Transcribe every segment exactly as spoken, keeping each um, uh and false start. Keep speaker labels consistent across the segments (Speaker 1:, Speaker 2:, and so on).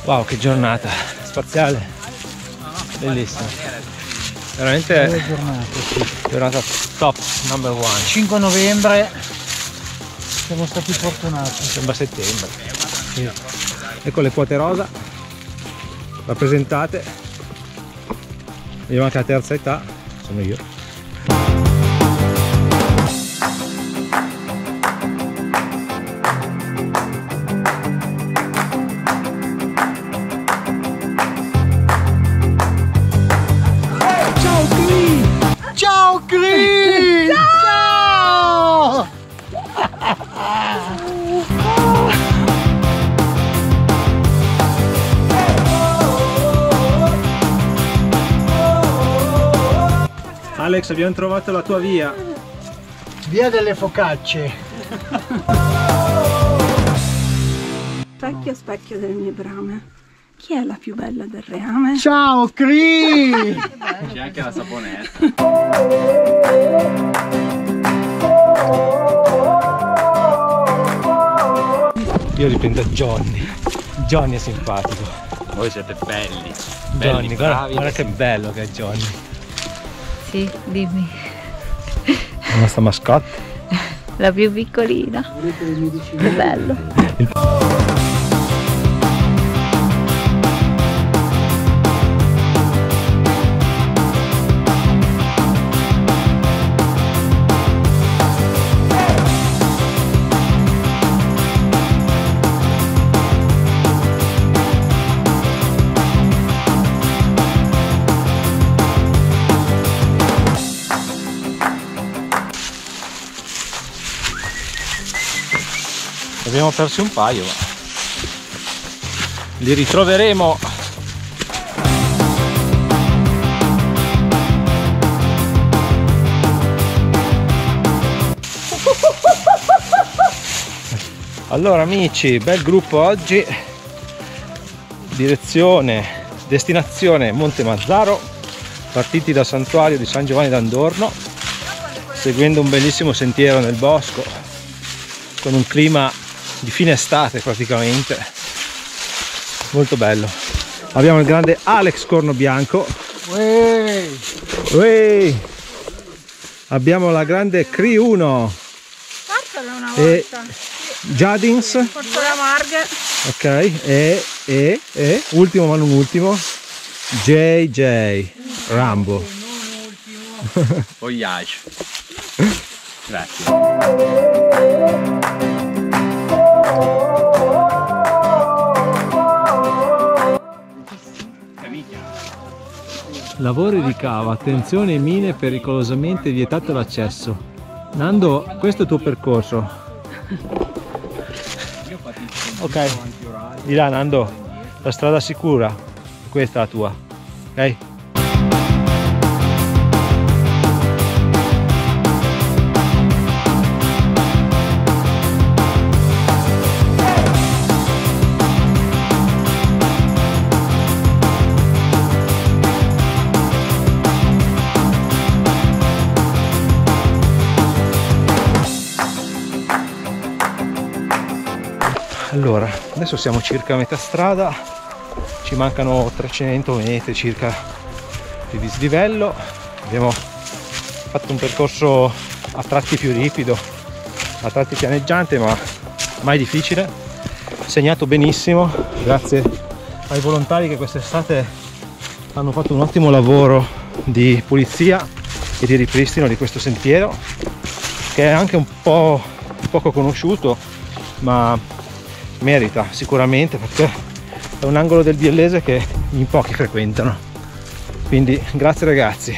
Speaker 1: Wow, che giornata spaziale, bellissima, veramente
Speaker 2: Due giornate, sì.
Speaker 1: giornata top number one.
Speaker 2: cinque novembre siamo stati fortunati.
Speaker 1: Sembra settembre. Sì. Ecco le quote rosa rappresentate. Vediamo anche la terza età, sono io.
Speaker 2: Ciao Cri! Ciao!
Speaker 1: Alex, abbiamo trovato la tua via.
Speaker 2: Via delle Focacce.
Speaker 3: Specchio, specchio delle mie brame. Chi è la più bella del reame?
Speaker 2: Ciao Cri!
Speaker 4: C'è anche la saponetta.
Speaker 1: Io riprendo Johnny. Johnny è simpatico.
Speaker 4: Voi siete belli.
Speaker 1: Johnny,
Speaker 4: belli,
Speaker 1: guarda,
Speaker 4: bravi,
Speaker 1: guarda che bello che è Johnny.
Speaker 5: Sì, dimmi.
Speaker 1: La nostra mascotte.
Speaker 5: La più piccolina. Che bello.
Speaker 1: Il... Abbiamo perso un paio, ma li ritroveremo. Allora amici, bel gruppo oggi, direzione, destinazione Monte Mazzaro, partiti dal santuario di San Giovanni d'Andorno, seguendo un bellissimo sentiero nel bosco, con un clima di fine estate praticamente, molto bello. Abbiamo il grande Alex Corno Bianco.
Speaker 2: Uè.
Speaker 1: Uè. Abbiamo la grande Cri uno
Speaker 3: Una
Speaker 1: e
Speaker 3: volta.
Speaker 1: Jadins,
Speaker 3: Porto la Marghe.
Speaker 1: ok, e, e, e ultimo ma non ultimo J J Rambo.
Speaker 4: Voyage. Grazie.
Speaker 1: Lavori di cava, attenzione mine, pericolosamente vietato l'accesso. Nando, questo è il tuo percorso. Ok, di là Nando, la strada sicura, questa è la tua, ok? Allora, adesso siamo circa a metà strada, ci mancano trecento metri circa di dislivello. Abbiamo fatto un percorso a tratti più ripido, a tratti pianeggiante, ma mai difficile, segnato benissimo grazie ai volontari che quest'estate hanno fatto un ottimo lavoro di pulizia e di ripristino di questo sentiero, che è anche un po' poco conosciuto, ma merita sicuramente, perché è un angolo del Biellese che in pochi frequentano. Quindi grazie ragazzi.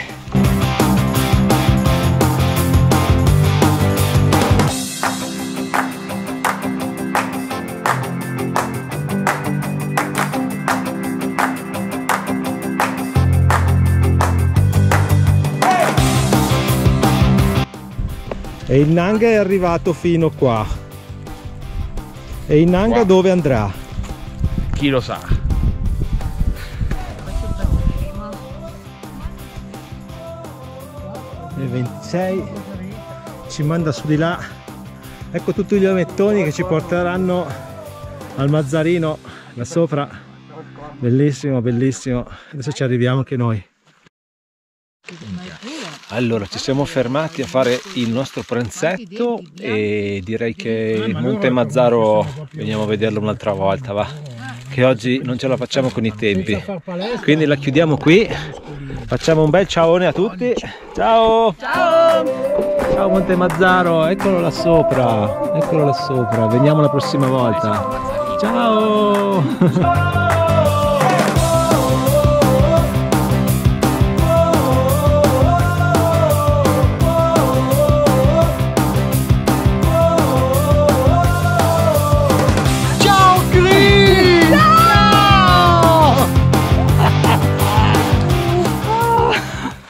Speaker 1: E il Nanga è arrivato fino qua. E il Nanga wow. Dove andrà?
Speaker 4: Chi lo sa?
Speaker 1: Il ventisei ci manda su di là. Ecco tutti gli omettoni che ci porteranno al Mazzarino là sopra. Bellissimo, bellissimo. Adesso ci arriviamo anche noi. Allora, ci siamo fermati a fare il nostro pranzetto e direi che il Monte Mazzaro veniamo a vederlo un'altra volta, va, che oggi non ce la facciamo con i tempi, quindi la chiudiamo qui. Facciamo un bel ciaone a tutti. Ciao! Ciao! Ciao Monte Mazzaro, eccolo là sopra, eccolo là sopra, veniamo la prossima volta. Ciao!